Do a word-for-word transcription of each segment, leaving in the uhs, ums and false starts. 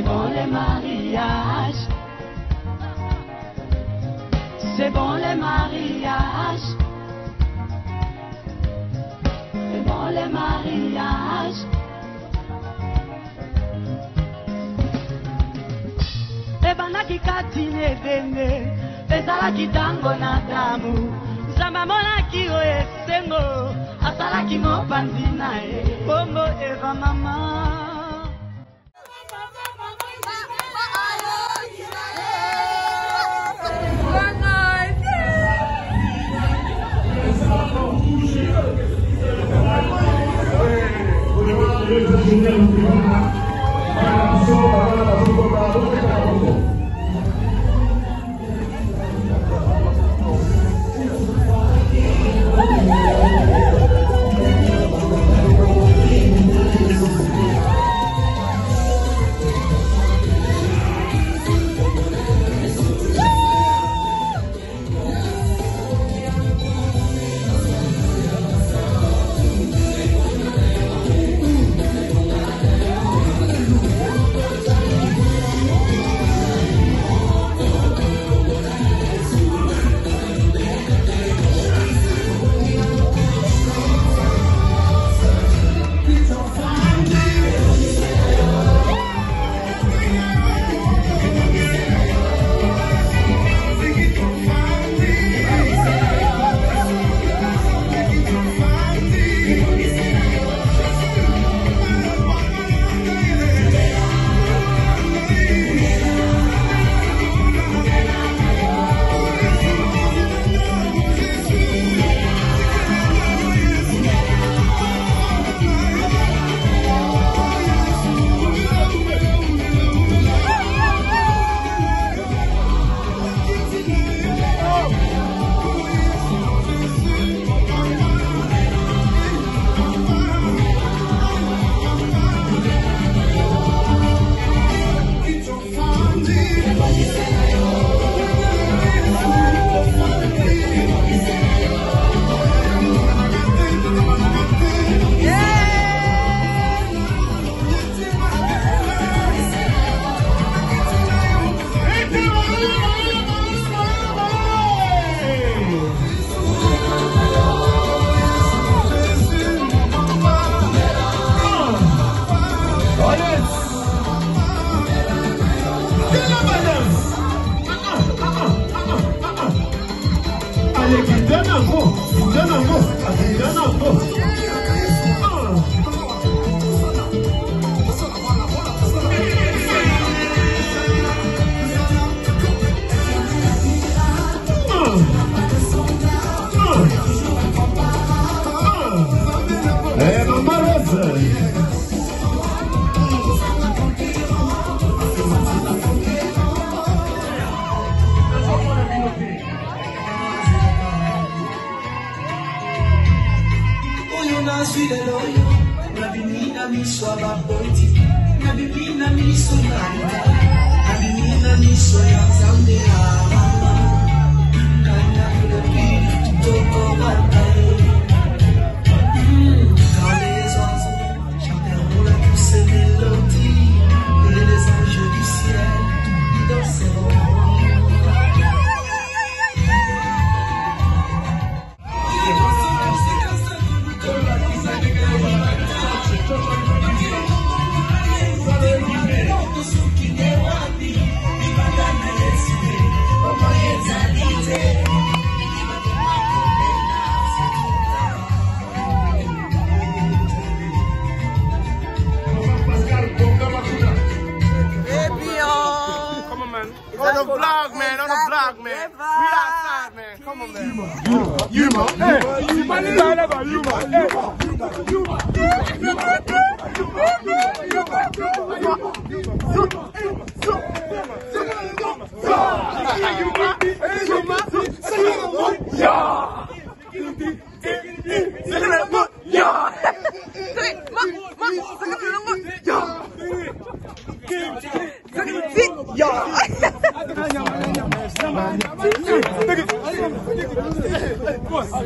bon les mariages. C'est bon les mariages. C'est bon les mariages. Ebanaki katine denge, ezalaki tango na damu. Zamba monaki o esengo, asalaki mopanzi na e. Bongo Eva mama.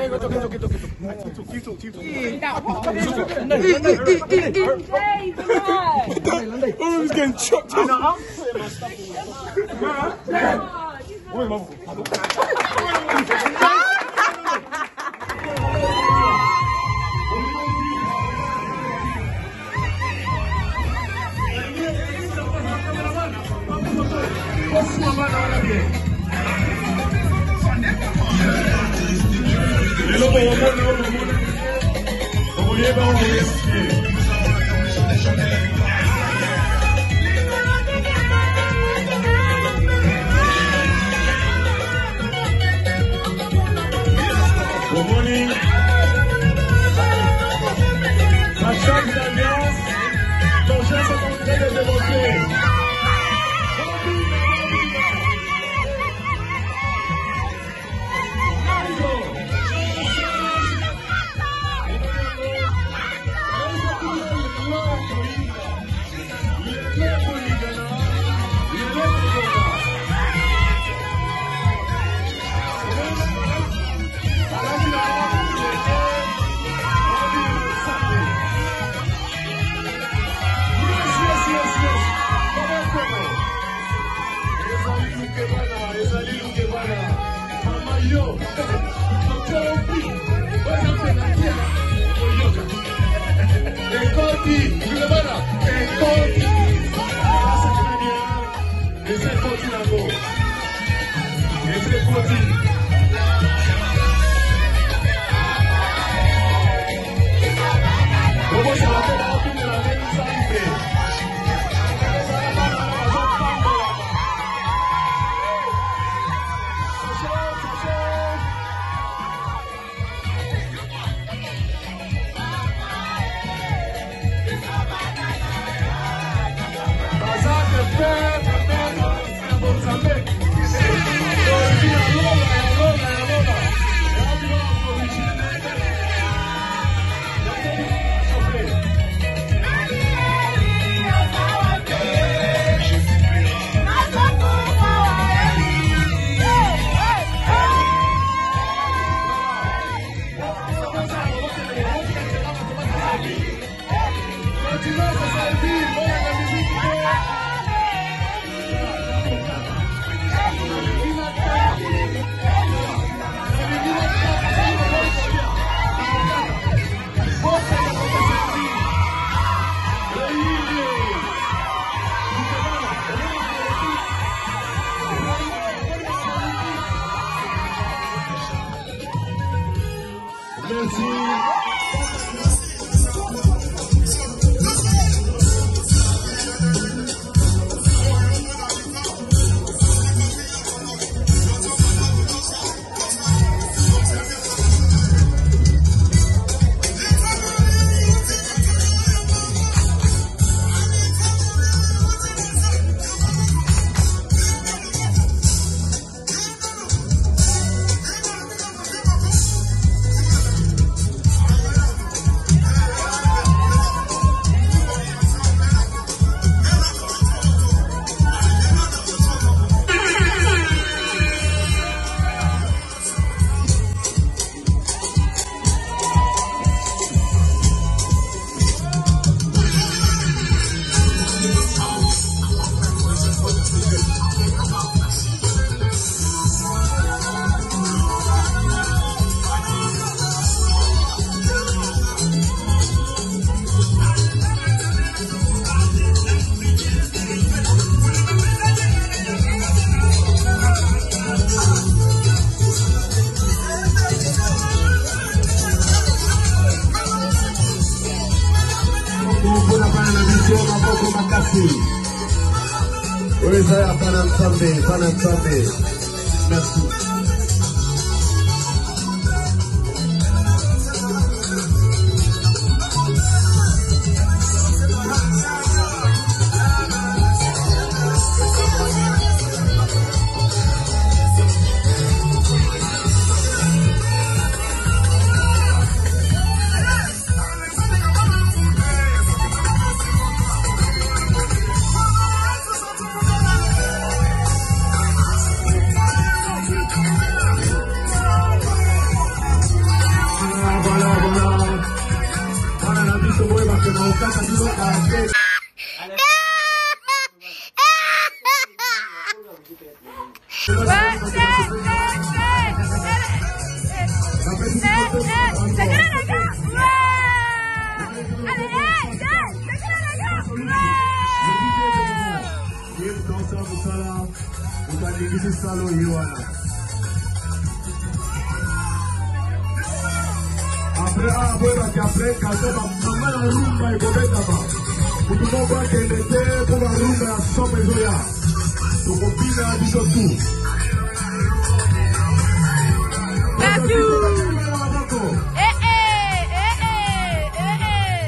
Oh, he's getting chopped. Good morning. Hashtag d'alliance. Ton chef est en train de développer. Oui, ça y est, Panam Sambe, Panam Sambe. Merci. Thank you. Kaka Dilo Kake. Après, ah, bueno, que après, casema, mamá la rumba y cometa más. Y tu papá que le dé por la rumba a Soma y Zoya. Tu copina dicho tú. Matthew! Eh, eh, eh, eh, eh, eh.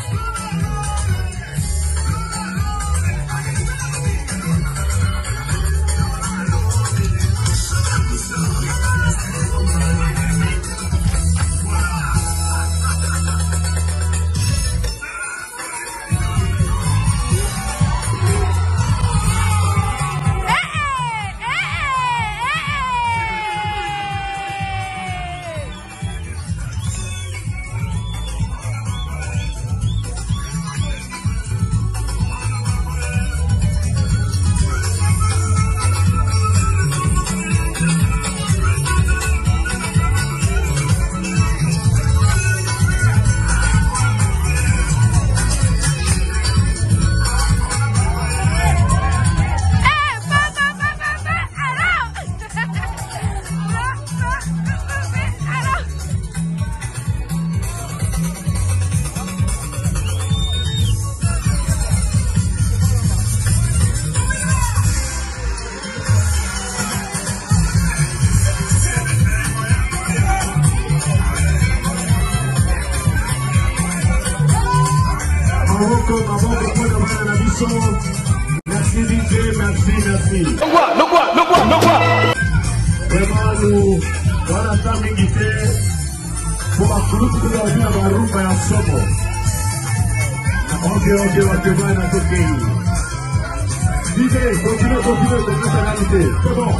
Merci D J, merci, merci. Le quoi, le quoi, le quoi, le quoi. Vraiment, nous, voilà ça, Mingité, pour ma flûte de la vie à la rumba et à Somo. Ok, ok, ok, va à notre pays. D J, continue, continue, de notre réalité. C'est bon.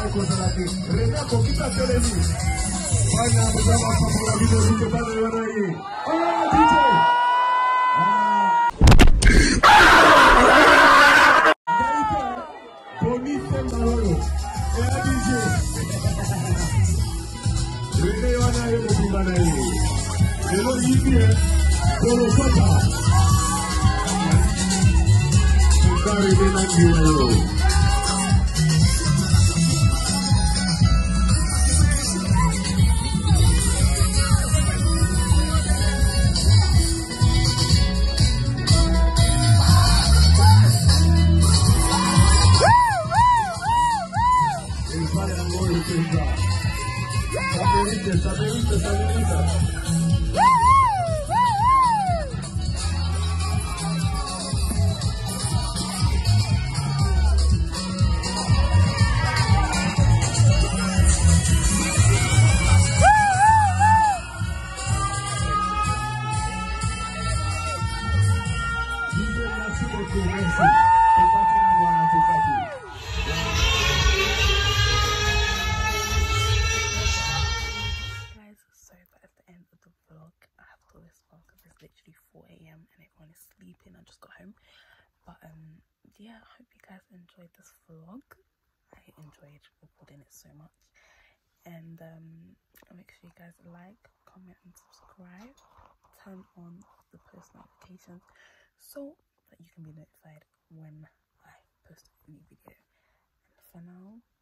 vai contar aqui. Renato, que tá querendo ir? Vai na mudar uma palavra da vida do pai do aí. Olha, D J! Bonito Maloro. É a D J. Rene wana ele kumana aí. Ele ibi é. Polo papa. Sukari bena kiyo. Saberita, saberita, saberita. Sleeping. I just got home, but um yeah, I hope you guys enjoyed this vlog. I enjoyed recording it so much, and um make sure you guys like, comment and subscribe, turn on the post notifications so that you can be notified when I post a new video. And for now,